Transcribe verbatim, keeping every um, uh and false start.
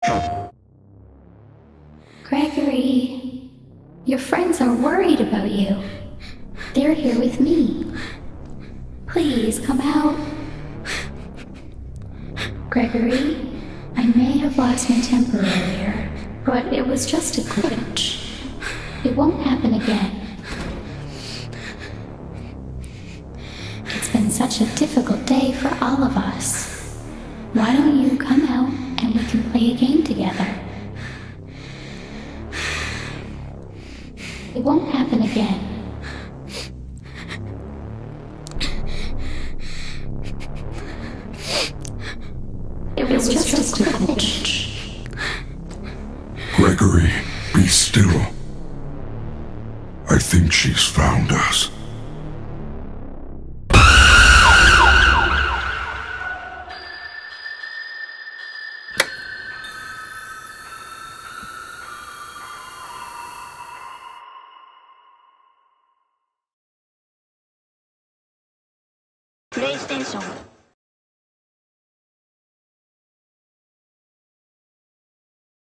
Gregory, your friends are worried about you. They're here with me. Please come out. Gregory, I may have lost my temper earlier, but it was just a glitch. It won't happen again. It's been such a difficult day for all of us. Why don't you come out and we can play a game together? It won't happen again. It was just a glitch. Gregory, be still. I think she's found us. PlayStation